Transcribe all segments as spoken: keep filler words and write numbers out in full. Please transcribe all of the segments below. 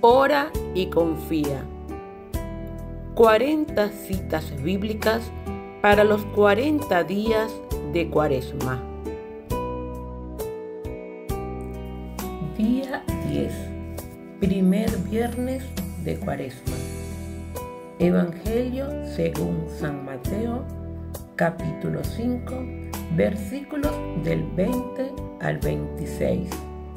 Ora y confía. cuarenta citas bíblicas para los cuarenta días de Cuaresma. Día diez. Primer viernes de Cuaresma. Evangelio según San Mateo, capítulo cinco, versículos del veinte al veintiséis.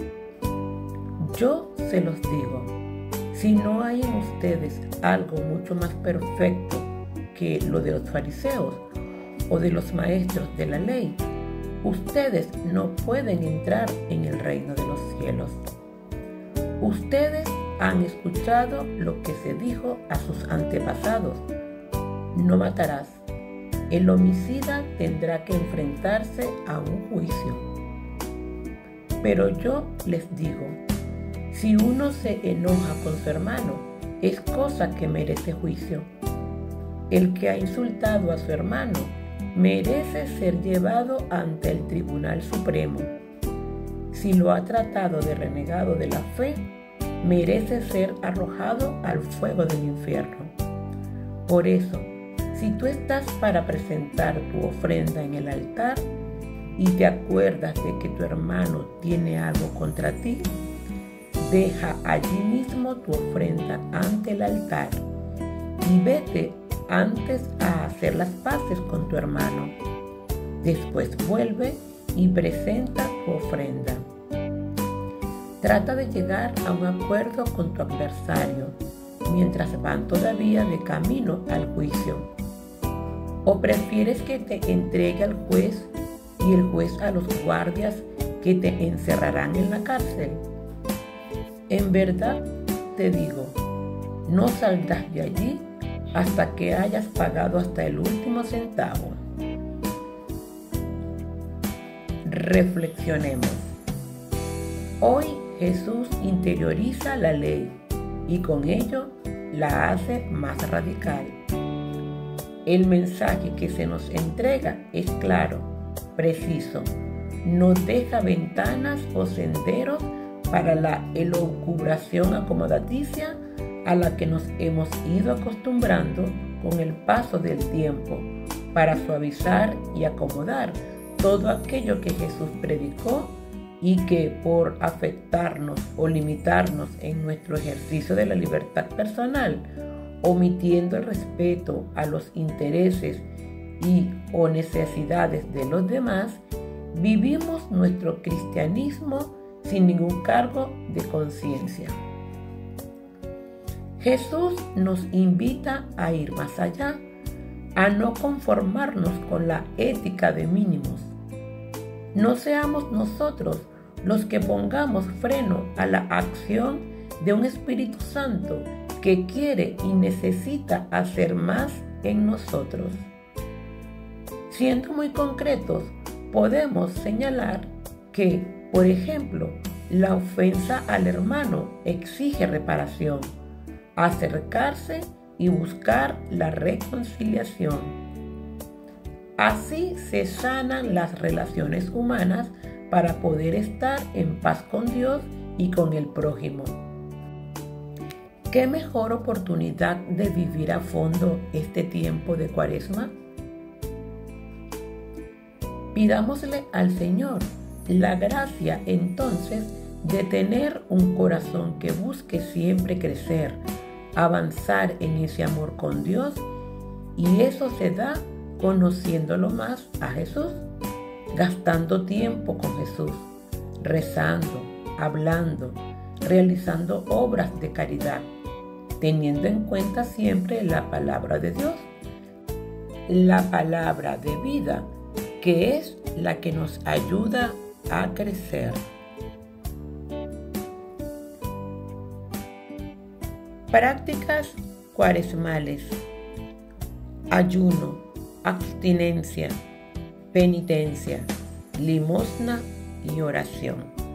Yo se los digo, si no hay en ustedes algo mucho más perfecto que lo de los fariseos o de los maestros de la ley, ustedes no pueden entrar en el reino de los cielos. Ustedes han escuchado lo que se dijo a sus antepasados: no matarás. El homicida tendrá que enfrentarse a un juicio. Pero yo les digo, si uno se enoja con su hermano, es cosa que merece juicio. El que ha insultado a su hermano merece ser llevado ante el Tribunal Supremo. Si lo ha tratado de renegado de la fe, merece ser arrojado al fuego del infierno. Por eso, si tú estás para presentar tu ofrenda en el altar y te acuerdas de que tu hermano tiene algo contra ti, deja allí mismo tu ofrenda ante el altar y vete antes a hacer las paces con tu hermano. Después vuelve y presenta tu ofrenda. Trata de llegar a un acuerdo con tu adversario mientras van todavía de camino al juicio. ¿O prefieres que te entregue al juez y el juez a los guardias que te encerrarán en la cárcel? En verdad te digo, no saldrás de allí hasta que hayas pagado hasta el último centavo. Reflexionemos. Hoy Jesús interioriza la ley y con ello la hace más radical. El mensaje que se nos entrega es claro, preciso. No deja ventanas o senderos para la elucubración acomodaticia a la que nos hemos ido acostumbrando con el paso del tiempo, para suavizar y acomodar todo aquello que Jesús predicó y que por afectarnos o limitarnos en nuestro ejercicio de la libertad personal, omitiendo el respeto a los intereses y o necesidades de los demás, vivimos nuestro cristianismo sin ningún cargo de conciencia. Jesús nos invita a ir más allá, a no conformarnos con la ética de mínimos. No seamos nosotros los que pongamos freno a la acción de un Espíritu Santo que quiere y necesita hacer más en nosotros. Siendo muy concretos, podemos señalar que, por ejemplo, la ofensa al hermano exige reparación, acercarse y buscar la reconciliación. Así se sanan las relaciones humanas para poder estar en paz con Dios y con el prójimo. ¿Qué mejor oportunidad de vivir a fondo este tiempo de Cuaresma? Pidámosle al Señor la gracia entonces de tener un corazón que busque siempre crecer, avanzar en ese amor con Dios, y eso se da conociéndolo más a Jesús, gastando tiempo con Jesús, rezando, hablando, realizando obras de caridad, teniendo en cuenta siempre la palabra de Dios, la palabra de vida, que es la que nos ayuda a crecer. Prácticas cuaresmales: ayuno, abstinencia, penitencia, limosna y oración.